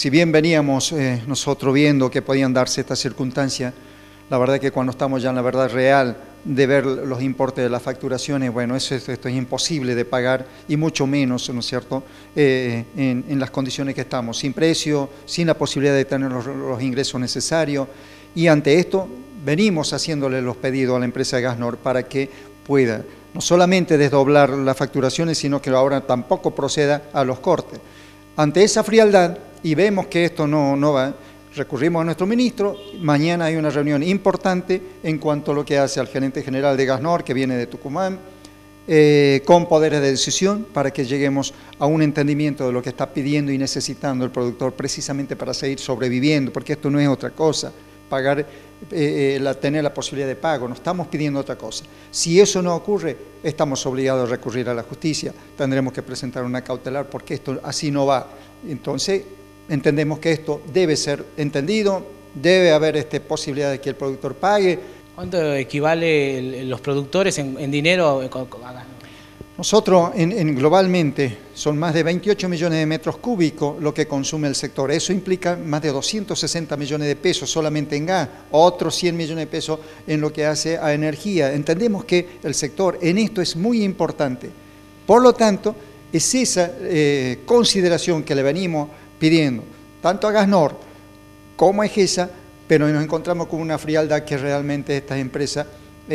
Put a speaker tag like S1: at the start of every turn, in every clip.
S1: si bien veníamos nosotros viendo que podían darse estas circunstancias, la verdad que cuando estamos ya en la verdad real de ver los importes de las facturaciones, bueno, esto es imposible de pagar y mucho menos, ¿no es cierto?, en las condiciones que estamos, sin precio, sin la posibilidad de tener los ingresos necesarios, y ante esto venimos haciéndole los pedidos a la empresa de Gasnor para que pueda no solamente desdoblar las facturaciones, sino que ahora tampoco proceda a los cortes. Ante esa frialdad, y vemos que esto no va, recurrimos a nuestro ministro. Mañana hay una reunión importante en cuanto a lo que hace al gerente general de Gasnor, que viene de Tucumán, con poderes de decisión, para que lleguemos a un entendimiento de lo que está pidiendo y necesitando el productor precisamente para seguir sobreviviendo, porque esto no es otra cosa, pagar, tener la posibilidad de pago, no estamos pidiendo otra cosa. Si eso no ocurre, estamos obligados a recurrir a la justicia, tendremos que presentar una cautelar porque esto así no va. Entonces, entendemos que esto debe ser entendido, debe haber posibilidad de que el productor pague.
S2: ¿Cuánto equivale los productores en dinero a Gasnor?
S1: Nosotros, globalmente, son más de 28 millones de metros cúbicos lo que consume el sector. Eso implica más de 260 millones de pesos solamente en gas, otros 100 millones de pesos en lo que hace a energía. Entendemos que el sector en esto es muy importante. Por lo tanto, es esa consideración que le venimos pidiendo, tanto a Gasnor como a Egesa, pero nos encontramos con una frialdad que realmente estas empresas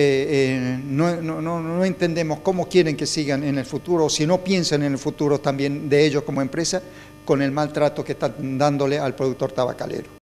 S1: no entendemos cómo quieren que sigan en el futuro, o si no piensan en el futuro también de ellos como empresa, con el maltrato que están dándole al productor tabacalero.